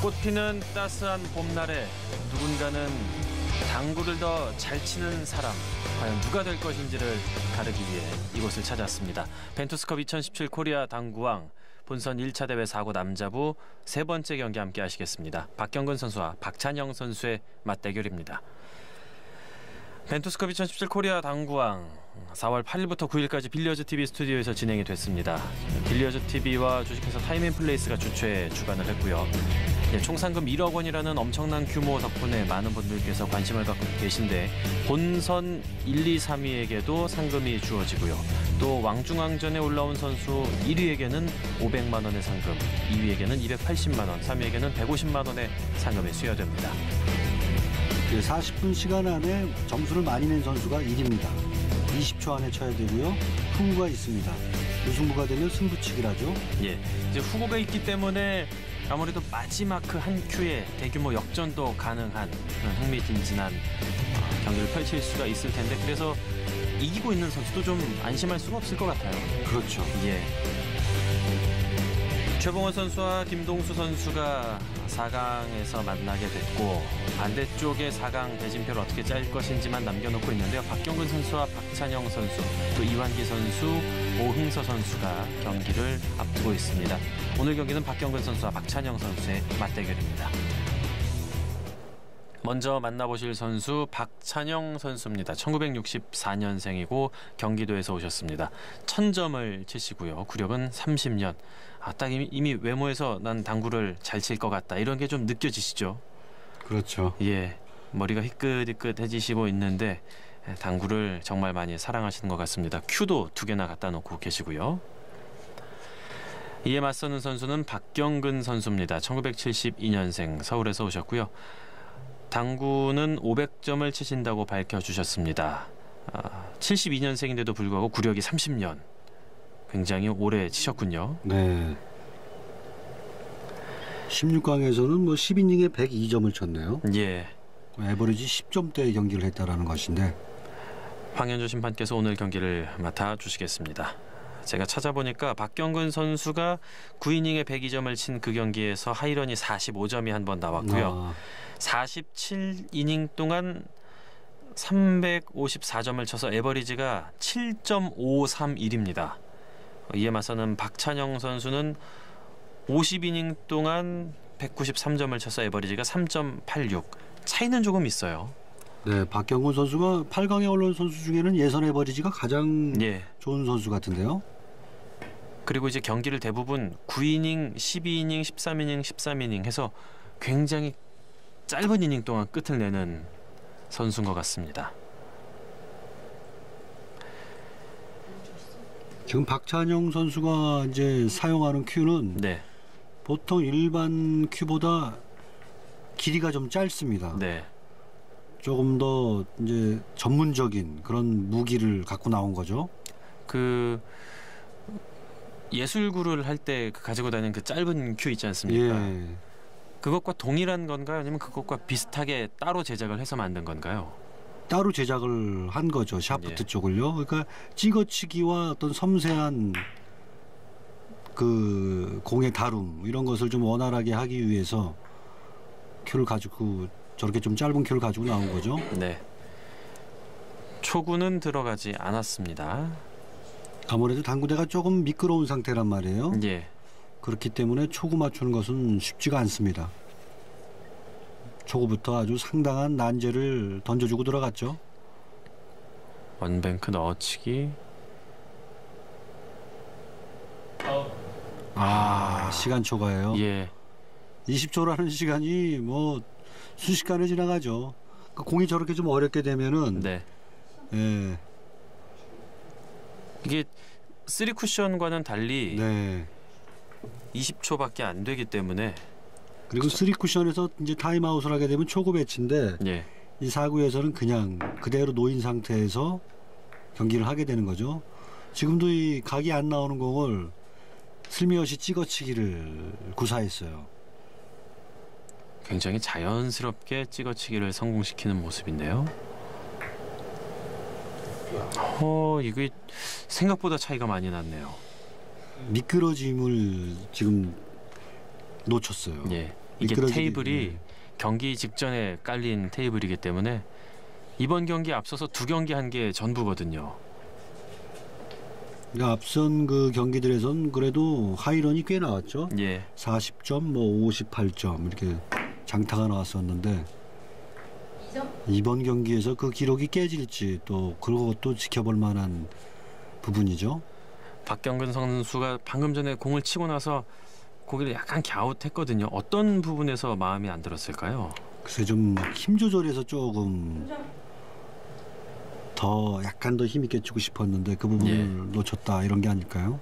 꽃피는 따스한 봄날에 누군가는 당구를 더 잘 치는 사람, 과연 누가 될 것인지를 가르기 위해 이곳을 찾았습니다. 벤투스컵 2017 코리아 당구왕 본선 1차 대회 4구 남자부 세 번째 경기 함께 하시겠습니다. 박경근 선수와 박찬영 선수의 맞대결입니다. 벤투스컵 2017 코리아 당구왕 4월 8일부터 9일까지 빌리어즈 TV 스튜디오에서 진행이 됐습니다. 빌리어즈 TV와 주식회사 타임앤플레이스가 주최 주관을 했고요. 총 상금 1억 원이라는 엄청난 규모 덕분에 많은 분들께서 관심을 갖고 계신데 본선 1, 2, 3위에게도 상금이 주어지고요. 또 왕중왕전에 올라온 선수 1위에게는 500만 원의 상금, 2위에게는 280만 원, 3위에게는 150만 원의 상금이 수여됩니다. 40분 시간 안에 점수를 많이 낸 선수가 1위입니다. 20초 안에 쳐야 되고요. 후보가 있습니다. 무승부가 되면 승부치기라죠. 예, 이제 후보가 있기 때문에 아무래도 마지막 그 한 큐에 대규모 역전도 가능한 그런 흥미진진한 경기를 펼칠 수가 있을 텐데, 그래서 이기고 있는 선수도 좀 안심할 수가 없을 것 같아요. 그렇죠. 예. 최봉원 선수와 김동수 선수가 4강에서 만나게 됐고, 반대쪽에 4강 대진표를 어떻게 짤 것인지만 남겨놓고 있는데요. 박경근 선수와 박찬영 선수, 또 이완기 선수, 오흥서 선수가 경기를 앞두고 있습니다. 오늘 경기는 박경근 선수와 박찬영 선수의 맞대결입니다. 먼저 만나보실 선수 박찬영 선수입니다. 1964년생이고 경기도에서 오셨습니다. 1000점을 치시고요. 구력은 30년. 딱 이미 외모에서 난 당구를 잘 칠 것 같다, 이런 게 좀 느껴지시죠? 그렇죠. 예, 머리가 희끗희끗해지시고 있는데 당구를 정말 많이 사랑하시는 것 같습니다. 큐도 2개나 갖다 놓고 계시고요. 이에 맞서는 선수는 박경근 선수입니다. 1972년생, 서울에서 오셨고요. 당구는 500점을 치신다고 밝혀주셨습니다. 72년생인데도 불구하고 구력이 30년. 굉장히 오래 치셨군요. 네. 16강에서는 뭐 10이닝에 102점을 쳤네요. 예. 에버리지 10점대의 경기를 했다라는 것인데, 황현조 심판께서 오늘 경기를 맡아주시겠습니다. 제가 찾아보니까 박경근 선수가 9이닝에 102점을 친 그 경기에서 하이런이 45점이 한 번 나왔고요. 47이닝 동안 354점을 쳐서 에버리지가 7.531입니다. 이에 맞서는 박찬영 선수는 50이닝 동안 193점을 쳐서 에버리지가 3.86. 차이는 조금 있어요. 네, 박경근 선수가 8강에 올라온 선수 중에는 예선 에버리지가 가장 좋은 선수 같은데요. 그리고 이제 경기를 대부분 9이닝, 12이닝, 13이닝, 13이닝 해서 굉장히 짧은 이닝 동안 끝을 내는 선수인 것 같습니다. 지금 박찬영 선수가 이제 사용하는 큐는 보통 일반 큐보다 길이가 좀 짧습니다. 네. 조금 더 이제 전문적인 그런 무기를 갖고 나온 거죠. 그 예술구를 할 때 가지고 다니는 그 짧은 큐 있지 않습니까? 예. 그것과 동일한 건가요? 아니면 그것과 비슷하게 따로 제작을 해서 만든 건가요? 따로 제작을 한 거죠. 샤프트 쪽을요. 그러니까 찍어치기와 어떤 섬세한 그 공의 다룸, 이런 것을 좀 원활하게 하기 위해서 큐를 가지고, 저렇게 좀 짧은 큐를 가지고 나온 거죠. 네. 초구는 들어가지 않았습니다. 아무래도 당구대가 조금 미끄러운 상태란 말이에요. 예. 그렇기 때문에 초구 맞추는 것은 쉽지가 않습니다. 초구부터 아주 상당한 난제를 던져주고 들어갔죠. 원뱅크 넣어치기. 시간 초과예요. 예. 20초라는 시간이 뭐 순식간에 지나가죠. 그러니까 공이 저렇게 좀 어렵게 되면은 예. 이게 3쿠션과는 달리 20초밖에 안 되기 때문에, 그리고 3쿠션에서 이제 타임아웃을 하게 되면 초구 배치인데 이 4구에서는 그냥 그대로 놓인 상태에서 경기를 하게 되는 거죠. 지금도 이 각이 안 나오는 공을 슬며시 찍어치기를 구사했어요. 굉장히 자연스럽게 찍어치기를 성공시키는 모습인데요. 이게 생각보다 차이가 많이 났네요. 미끄러짐을 지금 놓쳤어요. 이게 테이블이 경기 직전에 깔린 테이블이기 때문에 이번 경기 앞서서 2경기 한 게 전부거든요. 그러니까 앞선 그 경기들에선 그래도 하이런이 꽤 나왔죠. 예. 40점, 뭐 58점 이렇게 장타가 나왔었는데 이번 경기에서 그 기록이 깨질지 또 그것도 지켜볼 만한 부분이죠. 박경근 선수가 방금 전에 공을 치고 나서 고개를 약간 갸웃했거든요. 어떤 부분에서 마음이 안 들었을까요? 글쎄 좀 힘 조절해서 조금 더 약간 더 힘있게 치고 싶었는데 그 부분을 놓쳤다 이런 게 아닐까요?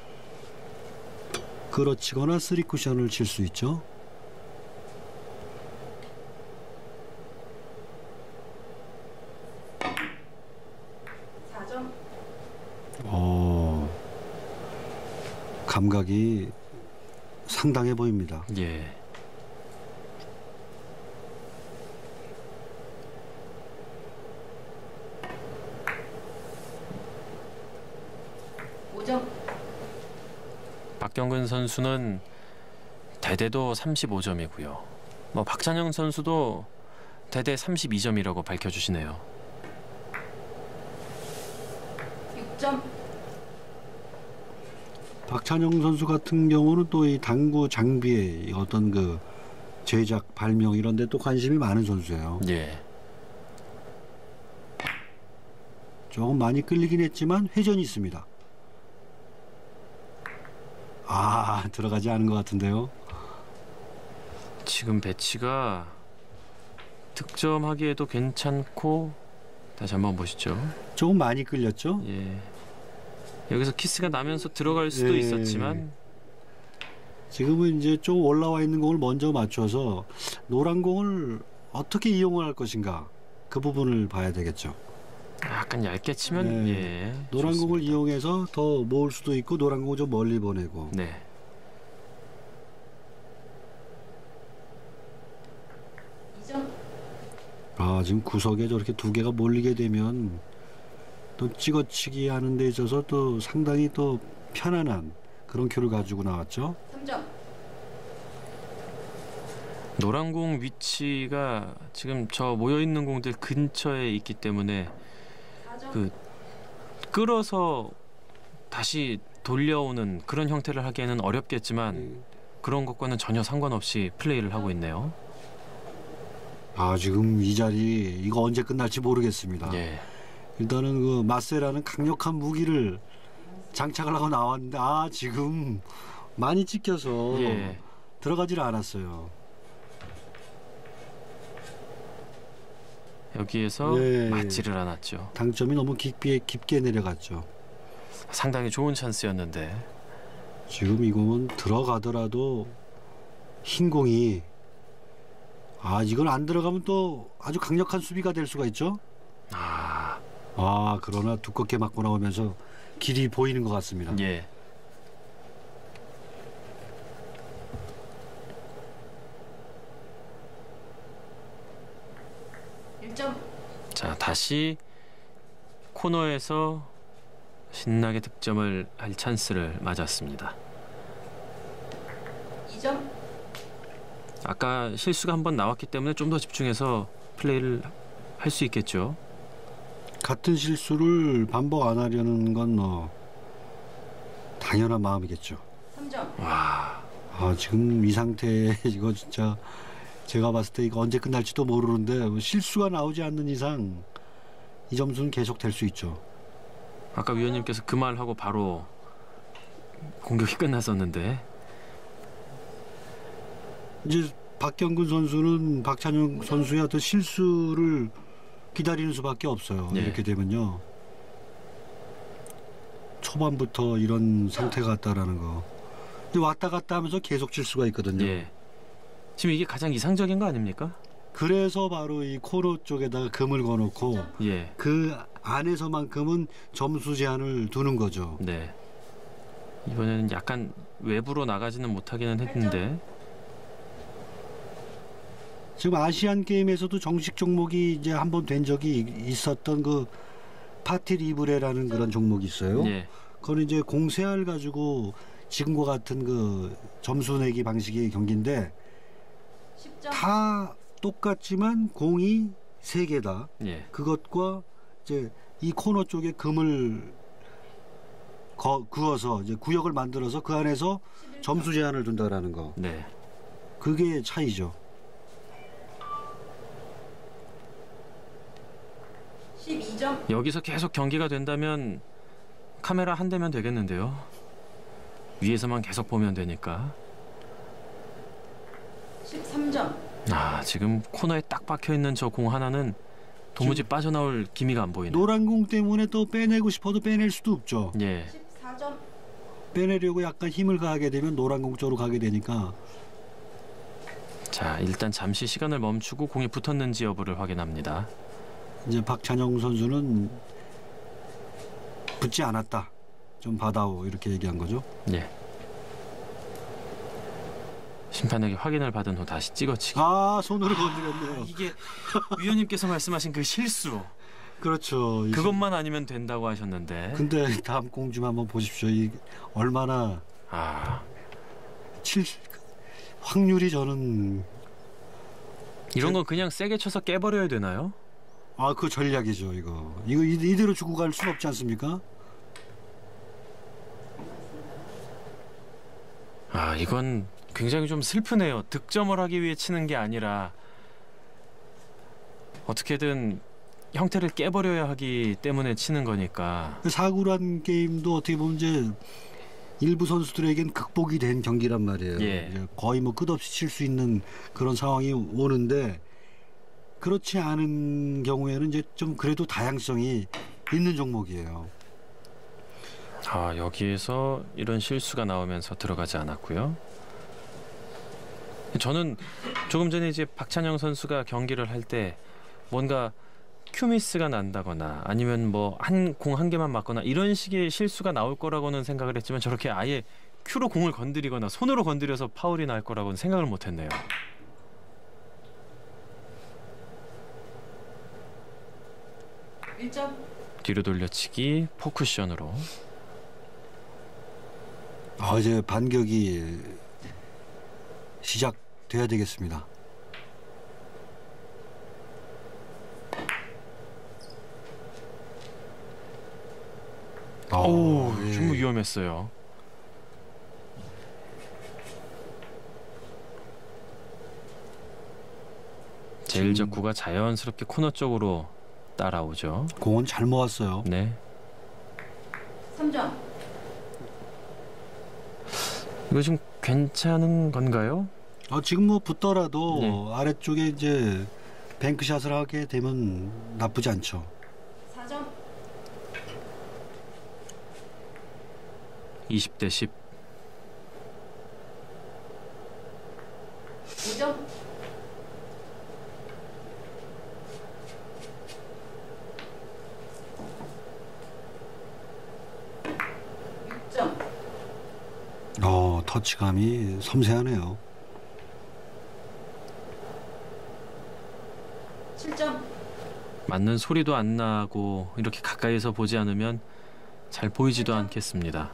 그렇지거나 3쿠션을 칠 수 있죠. 감각이 상당해 보입니다. 예. 박경근 선수는 대대도 35점이고요. 뭐 박찬영 선수도 대대 32점이라고 밝혀주시네요. 6점. 박찬영 선수 같은 경우는 또 이 당구 장비의 어떤 그 제작, 발명 이런 데 또 관심이 많은 선수예요. 예. 조금 많이 끌리긴 했지만 회전이 있습니다. 들어가지 않은 것 같은데요. 지금 배치가 득점하기에도 괜찮고 다시 한번 보시죠. 조금 많이 끌렸죠? 예. 여기서 키스가 나면서 들어갈 수도 있었지만 지금은 이제 좀 올라와 있는 공을 먼저 맞춰서 노란 공을 어떻게 이용을 할 것인가 그 부분을 봐야 되겠죠. 약간 얇게 치면 예. 노란 좋습니다. 공을 이용해서 더 모을 수도 있고 노란 공을 좀 멀리 보내고. 네. 지금 구석에 저렇게 2개가 몰리게 되면 또 찍어치기 하는 데 있어서 또 상당히 또 편안한 그런 큐를 가지고 나왔죠. 3점. 노란 공 위치가 지금 저 모여 있는 공들 근처에 있기 때문에 4점. 그 끌어서 다시 돌려오는 그런 형태를 하기에는 어렵겠지만 그런 것과는 전혀 상관없이 플레이를 하고 있네요. 지금 이 자리 이거 언제 끝날지 모르겠습니다. 예. 일단은 그 마세라는 강력한 무기를 장착을 하고 나왔는데 지금 많이 찍혀서 들어가질 않았어요. 여기에서 맞지를 않았죠. 당점이 너무 깊게 내려갔죠. 상당히 좋은 찬스였는데 지금 이 공은 들어가더라도 흰 공이 이건 안 들어가면 또 아주 강력한 수비가 될 수가 있죠. 그러나 두껍게 맞고 나오면서 길이 보이는 것 같습니다. 예. 자, 다시 코너에서 신나게 득점을 할 찬스를 맞았습니다. 2점. 아까 실수가 한번 나왔기 때문에 좀 더 집중해서 플레이를 할 수 있겠죠. 같은 실수를 반복 안 하려는 건 당연한 마음이겠죠. 3점. 와. 지금 이 상태에 이거 진짜 제가 봤을 때 이거 언제 끝날지도 모르는데 실수가 나오지 않는 이상 이 점수는 계속 될 수 있죠. 아까 위원님께서 그 말하고 바로 공격이 끝났었는데 이제 박경근 선수는 박찬영 선수의 어떤 실수를 기다리는 수밖에 없어요. 이렇게 되면요. 초반부터 이런 상태가 같다라는 거. 근데 왔다 갔다 하면서 계속 질 수가 있거든요. 예. 지금 이게 가장 이상적인 거 아닙니까? 그래서 바로 이 코너 쪽에다가 금을 거놓고 그 안에서만큼은 점수 제한을 두는 거죠. 네. 이번에는 약간 외부로 나가지는 못하기는 했는데 지금 아시안 게임에서도 정식 종목이 이제 한번 된 적이 있었던 그 파티 리브레라는 그런 종목이 있어요. 그건 이제 공세알 가지고 지금과 같은 그 점수 내기 방식의 경기인데 10점. 다 똑같지만 공이 3개다. 예. 그것과 이제 이 코너 쪽에 금을 그어서 이제 구역을 만들어서 그 안에서 11점. 점수 제한을 둔다라는 거. 네. 그게 차이죠. 12점. 여기서 계속 경기가 된다면 카메라 한 대면 되겠는데요. 위에서만 계속 보면 되니까. 13점. 아, 지금 코너에 딱 박혀 있는 저 공 하나는 도무지 빠져나올 기미가 안 보이네. 노란 공 때문에 또 빼내고 싶어도 빼낼 수도 없죠. 예. 14점. 빼내려고 약간 힘을 가하게 되면 노란 공 쪽으로 가게 되니까. 자, 일단 잠시 시간을 멈추고 공이 붙었는지 여부를 확인합니다. 이제 박찬영 선수는 붙지 않았다. 좀 받아오 이렇게 얘기한 거죠. 예. 심판에게 확인을 받은 후 다시 찍어치기. 아, 손으로 건드렸네요. 이게 위원님께서 말씀하신 그 실수. 그렇죠. 그것만 아니면 된다고 하셨는데. 근데 다음 공 좀 한번 보십시오. 이 얼마나 확률이 저는 이런 건 그냥 세게 쳐서 깨버려야 되나요? 그 전략이죠. 이거 이대로 주고 갈 순 없지 않습니까? 이건 굉장히 좀 슬프네요. 득점을 하기 위해 치는 게 아니라 어떻게든 형태를 깨버려야 하기 때문에 치는 거니까. 사구란 게임도 어떻게 보면 이제 일부 선수들에겐 극복이 된 경기란 말이에요. 예. 이제 거의 뭐 끝없이 칠 수 있는 그런 상황이 오는데 그렇지 않은 경우에는 이제 좀 그래도 다양성이 있는 종목이에요. 여기에서 이런 실수가 나오면서 들어가지 않았고요. 저는 조금 전에 이제 박찬영 선수가 경기를 할 때 뭔가 큐미스가 난다거나 아니면 뭐 공 한 개만 맞거나 이런 식의 실수가 나올 거라고는 생각을 했지만 저렇게 아예 큐로 공을 건드리거나 손으로 건드려서 파울이 날 거라고는 생각을 못했네요. 뒤로 돌려치기 포쿠션으로. 이제 반격이 시작돼야 되겠습니다. 오, 예. 좀 위험했어요. 제일적구가 자연스럽게 코너 쪽으로 따라오죠. 공은 잘 모았어요. 네. 3점. 이거 좀 괜찮은 건가요? 지금 뭐 붙더라도 네. 아래쪽에 이제 뱅크샷을 하게 되면 나쁘지 않죠. 4점. 20대 10. 5점. 6점. 터치감이 섬세하네요. 7점. 맞는 소리도 안 나고 이렇게 가까이서 보지 않으면 잘 보이지도 않겠습니다.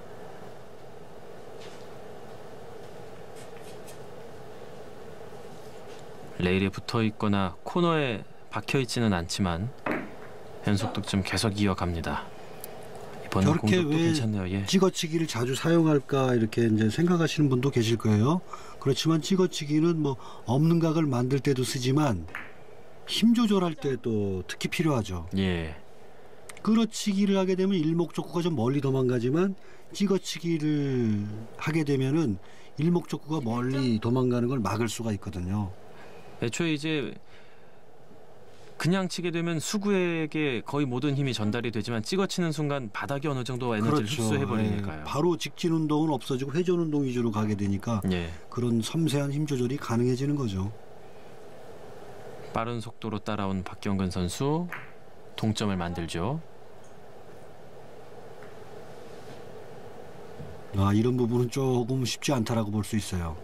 레일에 붙어 있거나 코너에 박혀 있지는 않지만 연속 득점 계속 이어갑니다. 이번 저렇게 공격도 왜 괜찮네요. 예. 찍어치기를 자주 사용할까 이렇게 이제 생각하시는 분도 계실 거예요. 그렇지만 찍어치기는 뭐 없는 각을 만들 때도 쓰지만 힘 조절할 때도 특히 필요하죠. 예. 끌어치기를 하게 되면 일목적구가 좀 멀리 도망가지만 찍어치기를 하게 되면은 일목적구가 멀리 도망가는 걸 막을 수가 있거든요. 애초에 이제 그냥 치게 되면 수구에게 거의 모든 힘이 전달이 되지만 찍어치는 순간 바닥이 어느 정도 에너지를 그렇죠. 흡수해버리니까요. 예, 바로 직진 운동은 없어지고 회전 운동 위주로 가게 되니까 예. 그런 섬세한 힘 조절이 가능해지는 거죠. 빠른 속도로 따라온 박경근 선수 동점을 만들죠. 이런 부분은 조금 쉽지 않다라고 볼 수 있어요.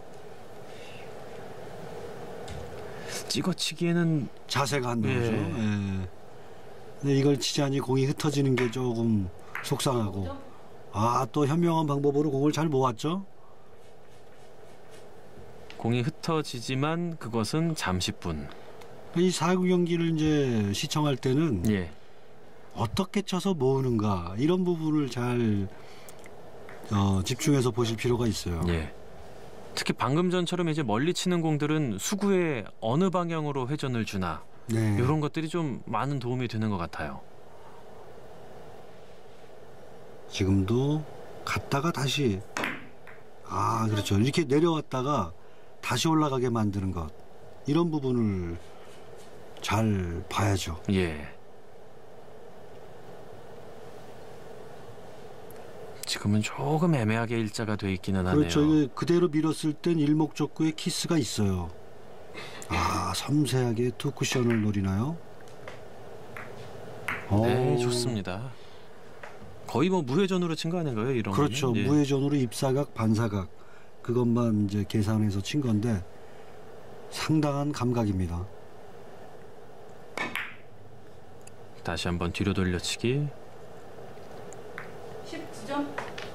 찍어치기에는 자세가 안 나오죠. 예. 예. 근데 이걸 치자니 공이 흩어지는 게 조금 속상하고. 또 현명한 방법으로 공을 잘 모았죠. 공이 흩어지지만 그것은 잠시뿐. 이 4구 경기를 이제 시청할 때는 예. 어떻게 쳐서 모으는가 이런 부분을 잘 집중해서 보실 필요가 있어요. 예. 특히 방금 전처럼 이제 멀리 치는 공들은 수구에 어느 방향으로 회전을 주나 네. 이런 것들이 좀 많은 도움이 되는 것 같아요. 지금도 갔다가 다시 그렇죠. 이렇게 내려왔다가 다시 올라가게 만드는 것 이런 부분을 잘 봐야죠. 예. 지금은 조금 애매하게 일자가 돼 있기는 하네요. 그렇죠. 이게 그대로 밀었을 땐 일목적구에 키스가 있어요. 섬세하게 투 쿠션을 노리나요? 네, 좋습니다. 거의 뭐 무회전으로 친 거 아닌가요, 이런 그렇죠. 거는? 예. 무회전으로 입사각, 반사각 그것만 이제 계산해서 친 건데 상당한 감각입니다. 다시 한번 뒤로 돌려치기. 19점.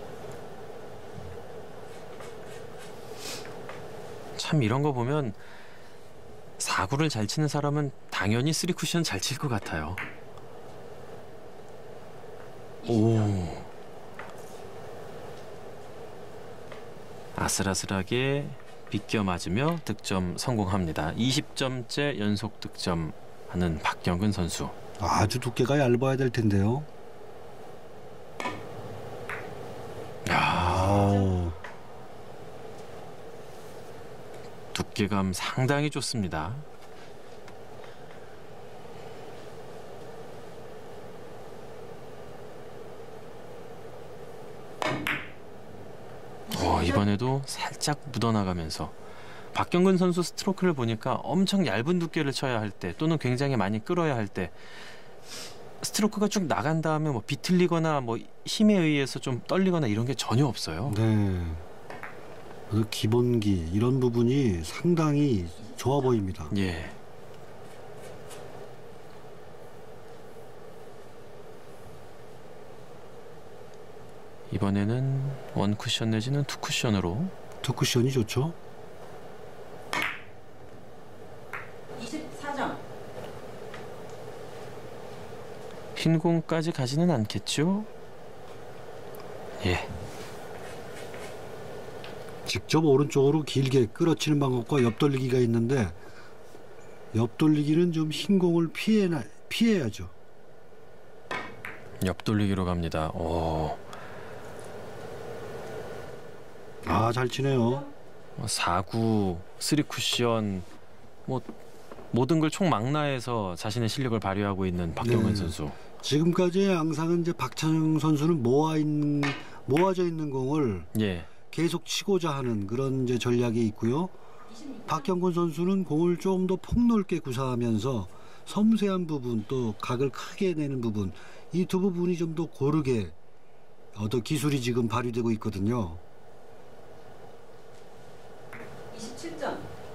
참 이런 거 보면 4구를 잘 치는 사람은 당연히 3쿠션 잘 칠 것 같아요. 오. 아슬아슬하게 비껴 맞으며 득점 성공합니다. 20점째 연속 득점하는 박경근 선수. 아주 두께가 얇아야 될 텐데요. 두께감 상당히 좋습니다. 이번에도 살짝 묻어나가면서 박경근 선수 스트로크를 보니까 엄청 얇은 두께를 쳐야 할 때 또는 굉장히 많이 끌어야 할 때 스트로크가 쭉 나간 다음에 뭐 비틀리거나 뭐 힘에 의해서 좀 떨리거나 이런 게 전혀 없어요. 네. 기본기 이런 부분이 상당히 좋아 보입니다. 예. 이번에는 원 쿠션 내지는 투 쿠션으로. 투 쿠션이 좋죠. 24점. 흰 공까지 가지는 않겠죠? 예. 직접 오른쪽으로 길게 끌어치는 방법과 옆돌리기가 있는데 옆돌리기는 좀 흰 공을 피해야죠. 옆돌리기로 갑니다. 오. 잘 치네요. 4구, 3쿠션 뭐 모든 걸 총망라해서 자신의 실력을 발휘하고 있는 박경근 선수. 지금까지의 양상은 이제 박찬영 선수는 모아져 있는 공을 계속 치고자 하는 그런 이제 전략이 있고요. 박경근 선수는 공을 조금 더 폭넓게 구사하면서 섬세한 부분 또 각을 크게 내는 부분 이 두 부분이 좀 더 고르게 기술이 지금 발휘되고 있거든요. 27점.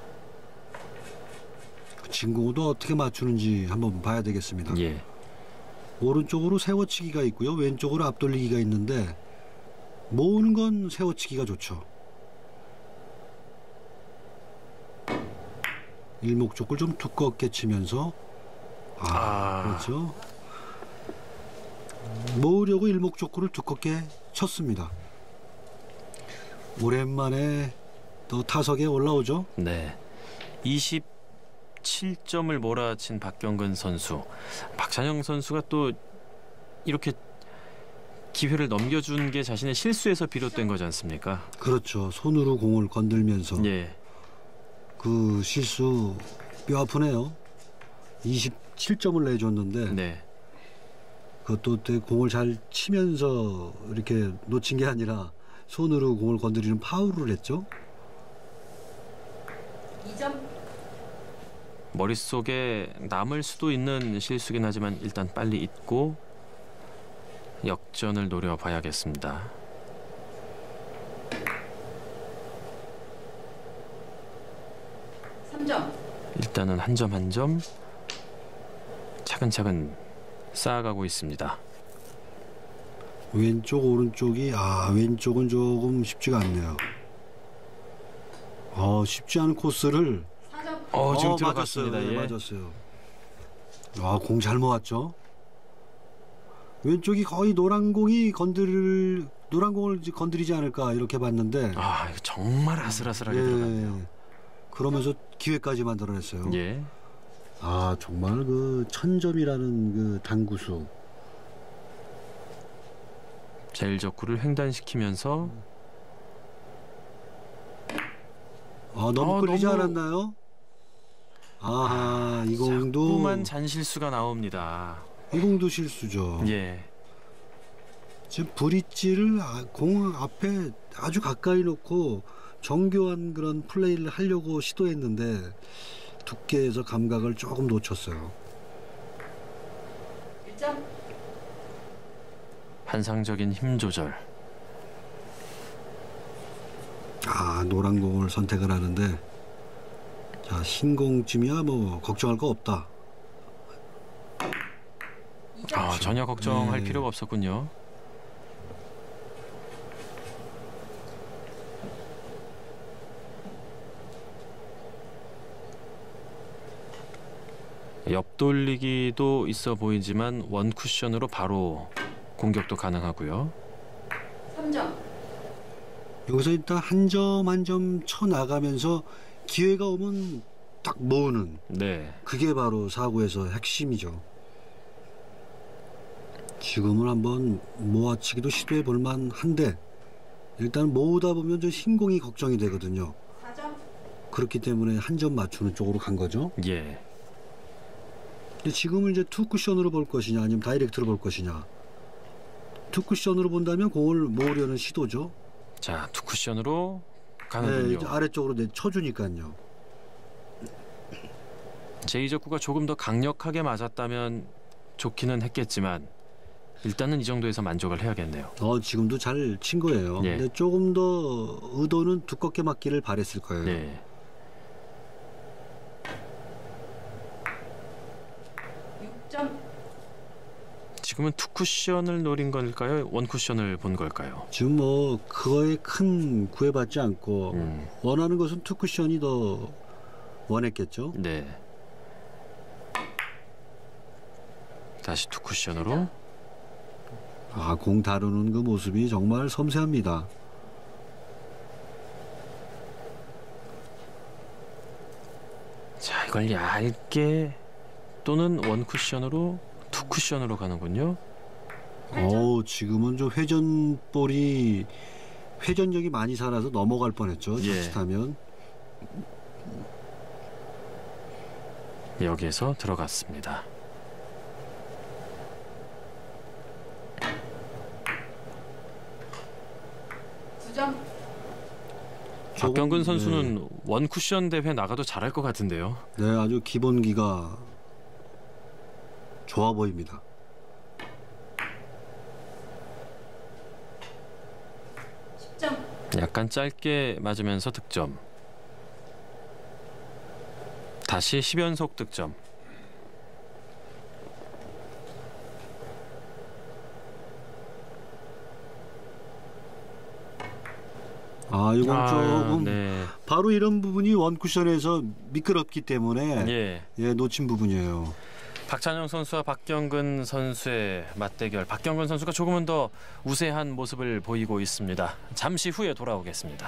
진공도 어떻게 맞추는지 한번 봐야 되겠습니다. 예. 오른쪽으로 세워치기가 있고요. 왼쪽으로 앞돌리기가 있는데 모으는 건 세워치기가 좋죠. 일목적을 좀 두껍게 치면서 그렇죠. 모으려고 일목적구를 두껍게 쳤습니다. 오랜만에 또 타석에 올라오죠. 네. 27점을 몰아친 박경근 선수. 박찬영 선수가 또 이렇게 기회를 넘겨준 게 자신의 실수에서 비롯된 거지 않습니까? 그렇죠. 손으로 공을 건들면서 그 실수 뼈 아프네요. 27점을 내줬는데 그것도 공을 잘 치면서 이렇게 놓친 게 아니라 손으로 공을 건드리는 파울을 했죠. 2점. 머릿속에 남을 수도 있는 실수긴 하지만 일단 빨리 잊고 역전을 노려봐야겠습니다. 일단은 한 점 한 점 차근차근 쌓아가고 있습니다. 왼쪽 오른쪽이 왼쪽은 조금 쉽지가 않네요. 쉽지 않은 코스를. 4점. 지금 들어갔습니다. 맞았어요. 예. 맞았어요. 공 잘 모았죠. 왼쪽이 거의 노란 공을 건드리지 않을까 이렇게 봤는데. 이거 정말 아슬아슬하게 들어갔네요. 그러면서 기회까지 만들어냈어요. 예. 정말 그 1000점이라는 그 당구수. 제일적구를 횡단시키면서 너무 끌리지 않았나요? 이 공도 자꾸만 잔실수가 나옵니다. 이 공도 실수죠. 예. 지금 브릿지를 공 앞에 아주 가까이 놓고 정교한 그런 플레이를 하려고 시도했는데 두께에서 감각을 조금 놓쳤어요. 1점. 환상적인 힘 조절. 노란 공을 선택을 하는데 흰 공쯤이야 뭐 걱정할 거 없다. 2점. 전혀 걱정할 필요가 없었군요. 옆돌리기도 있어 보이지만 원 쿠션으로 바로 공격도 가능하고요. 3점. 여기서 일단 한 점 한 점 쳐 나가면서 기회가 오면 딱 모으는. 네. 그게 바로 사구에서 핵심이죠. 지금은 한번 모아치기도 시도해 볼 만한데 일단 모으다 보면 저 흰공이 걱정이 되거든요. 4점. 그렇기 때문에 한 점 맞추는 쪽으로 간 거죠. 예. 근데 지금은 이제 투 쿠션으로 볼 것이냐 아니면 다이렉트로 볼 것이냐. 투 쿠션으로 본다면 공을 모으려는 시도죠. 자, 투 쿠션으로 가는군요. 이제 아래쪽으로 쳐주니까요. 제이적구가 조금 더 강력하게 맞았다면 좋기는 했겠지만 일단은 이 정도에서 만족을 해야겠네요. 지금도 잘 친 거예요. 예. 근데 조금 더 의도는 두껍게 맞기를 바랬을 거예요. 네. 지금은 투 쿠션을 노린 걸까요? 원 쿠션을 본 걸까요? 지금 뭐 그거에 큰 구애받지 않고 원하는 것은 투 쿠션이 더 원했겠죠. 네. 다시 투 쿠션으로. 공 다루는 그 모습이 정말 섬세합니다. 자, 이걸 얇게 또는 원 쿠션으로 투 쿠션으로 가는군요. 지금은 좀 회전력이 많이 살아서 넘어갈 뻔했죠. 자칫하면. 여기에서 들어갔습니다. 박경근 선수는 원 쿠션 대회 나가도 잘할 것 같은데요. 네, 아주 기본기가 좋아 보입니다. 10점. 약간 짧게 맞으면서 득점. 다시 10연속 득점. 이건 조금 네. 바로 이런 부분이 원쿠션에서 미끄럽기 때문에 놓친 부분이에요. 박찬영 선수와 박경근 선수의 맞대결. 박경근 선수가 조금은 더 우세한 모습을 보이고 있습니다. 잠시 후에 돌아오겠습니다.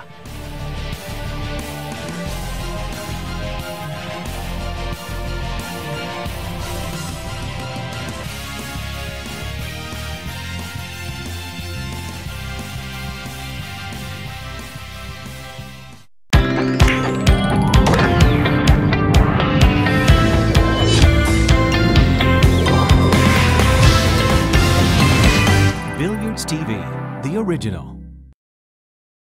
Billiards TV, the original.